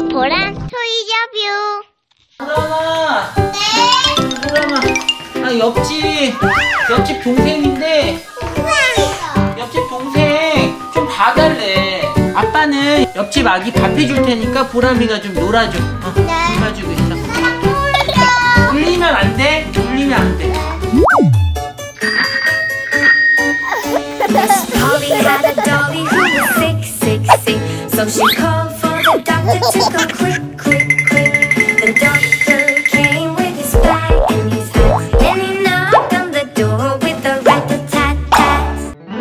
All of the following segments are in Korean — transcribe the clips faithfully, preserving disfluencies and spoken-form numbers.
보람 토이저뷰. 보람아. 네. 보람아. 아 옆집 옆집 동생인데 옆집 동생 좀 봐달래. 아빠는 옆집 아기 밥 해줄 테니까 보람이가 좀 놀아줘. 어, 네. 놀아주고 있어. 몰라. 울리면 안 돼. 울리면 안 돼. Polly had a dolly who was sick, sick, sick. So she called for the doctor to go quick, quick, quick. The doctor came with his bag and his hat, and he knocked on the door with a rat-a-tat-tat.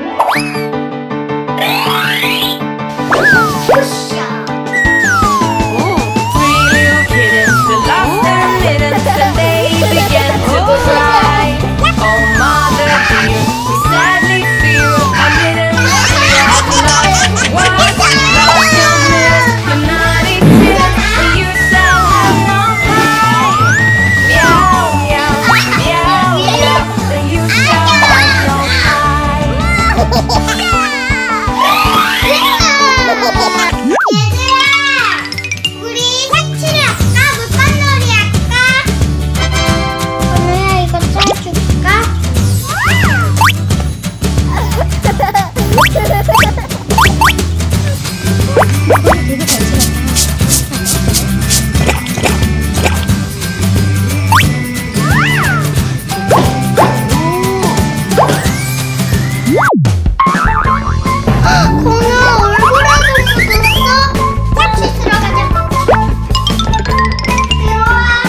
Three little kittens, they lost their mittens and they began to cry. Oh, mother dear, we sadly fear a mitten we have lost. What? Lost your mittens, your naughty kittens, and you shall have no pie. Meow, meow, meow, meow, and you shall have no pie. 얘들아, 우리 색칠을 할까? 물감놀이 할까? 오늘 이거 짜줄까? 되게 잘 공룡 얼굴에도 묻었어? 같이 들어가자. 이리와.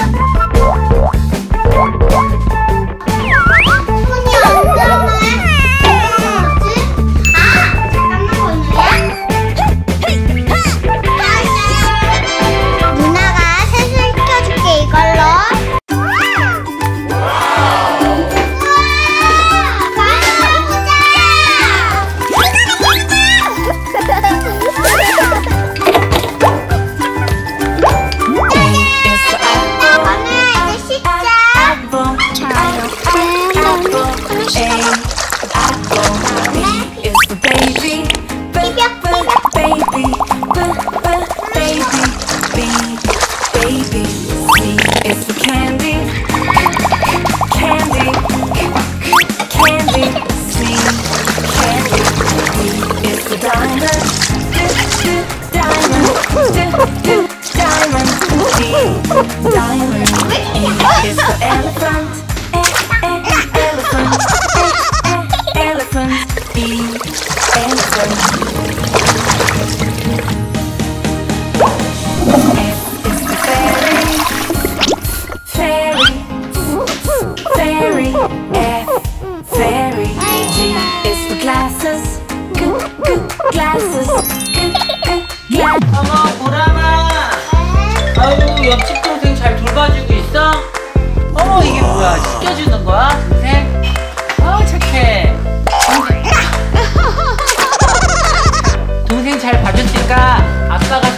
손이 안 닿네. 뭐지? 아, 잠깐만 건우야. 누나가 세수시켜줄게 이걸로. Diamond is the elephant, e- e- elephant, e- e- elephant, e- elephant. F is the fairy, fairy, fairy, F, fairy. G is for glasses, g, g, glasses, g, g, glasses. 어머 보람아. 아유 옆집 동생 잘 돌봐주고 있어? 어머 이게 뭐야? 씻겨주는 거야 동생? 아우 착해. 동생, 동생 잘 봐줬으니까 아빠가